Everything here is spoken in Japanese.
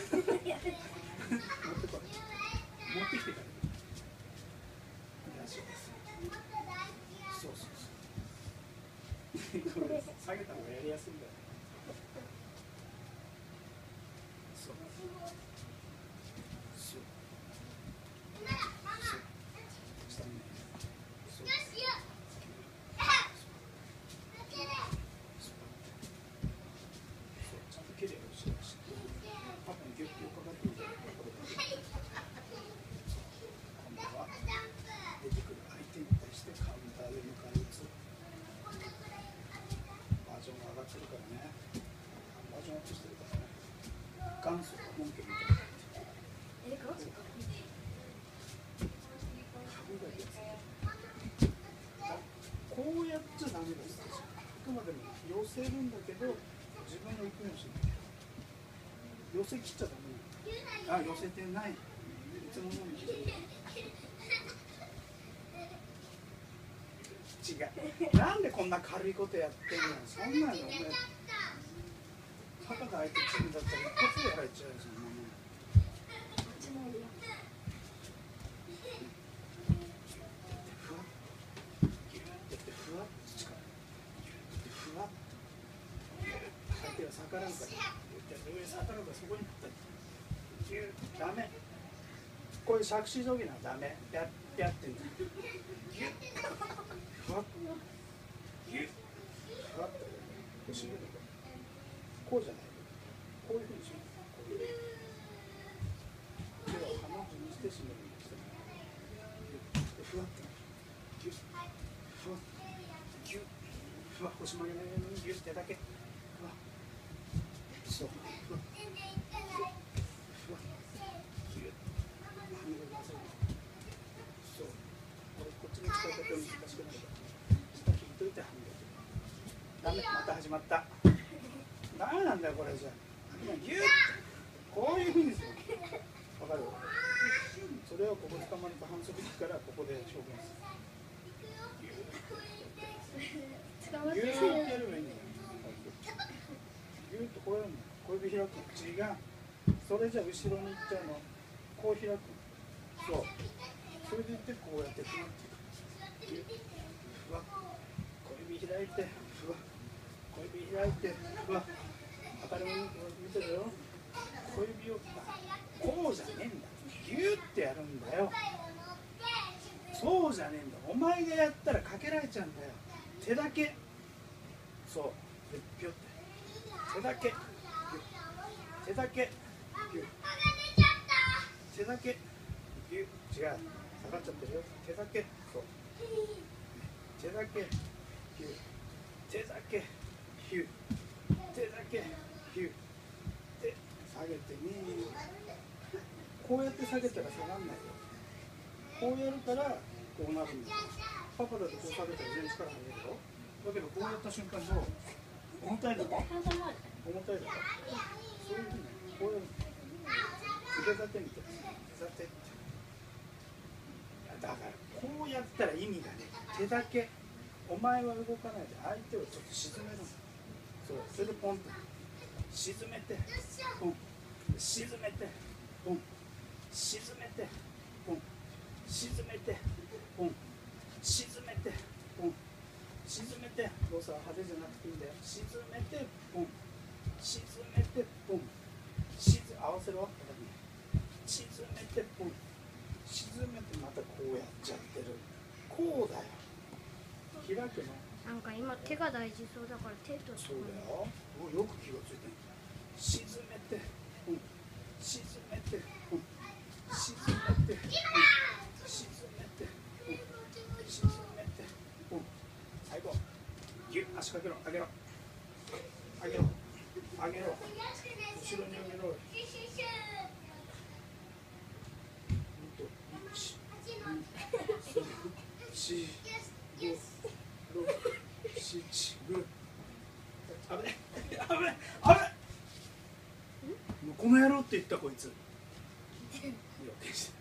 持ってこい。持ってきてから。そうそうそう。これ下げた方がやりやすいんだよ。そう。そう。下にね。そう。ちゃんと綺麗にしよう。パパにギュッと横がってみたいな。今度は出てくる相手に対してカウンターで迎え撃つ。バージョンが上がってるからね。バージョンアップしてるからね。元祖が本家みたいな。 元祖か。 こうやっちゃダメです。あくまでも寄せるんだけど自分の意見をしない。寄せ切っちゃダメ。あ、寄せてない。いつものように切る。違う。なんでこんな軽いことやってんの。そんなのお前パパが相手チームだったら一発で入っちゃうよ。そんなもん。逆らうから上逆らうからそこにダメ。こういう杓子定規ならダメ。やってんだ。ギュッふわっギュッふわっと締める。こうじゃない。こういうふうに締める。手を鼻をにして締めるんですよ。ふわっとギュッふわっギュッふわっ腰曲げないようにギュッてだけ。そう。ふわっふわっギュッ半分出せる。そう。こっちの使い方難しくないから下引いといて半分。ダメ。また始まった。ダメなんだよこれじゃ。ギュッこういうふうにする。わかる？それをここ掴まれた反則だからここで表現する。ギュッてやればいいんだよ。ギュッとこうやるの。小指開く。違う。それじゃ後ろに行っちゃうの。こう開く。そう。それでいってこうやってふわっていく。ふわ。小指開いてふわ。小指開いてふわ。当たり前に見てるよ。小指をこうじゃねえんだ。ギュッてやるんだよ。そうじゃねえんだ。お前がやったらかけられちゃうんだよ。手だけ。そう。でピョって。手だけ。手だけ。手だけ。違う。下がっちゃってるよ。手だけ。そう。手だけ。手だけ。手だけ。で下げてね。こうやって下げたら下がんないよ。こうやるからこうなるんだよ。パパだとこう下げたら全然力入るよ。だけどこうやった瞬間どう？重たいだろ？重たいだろ？そういうふうにこうやる。腕立てみたいな。腕立てって。だからこうやったら意味がね。手だけ。お前は動かないで相手をちょっと沈めるんだ。そう。それでポンと沈めてポン。沈めてポン。沈めてポン。沈めてポン。沈めてポン。沈めて動作は派手じゃなくていいんだよ。沈めてポン。沈めてポン。合わせろ。沈めてポン。沈めてまたこうやっちゃってる。こうだよ。開くの。 なんか今手が大事そうだから手と。 そうだよ。よく気がついてる。沈めてポン。沈めてポン。沈めてポン。沈めてポン。沈めてポン。最後。ギュッ足かけろ。上げろ。上げろ。上げろ。後ろに上げろ。この野郎って言ったこいつ。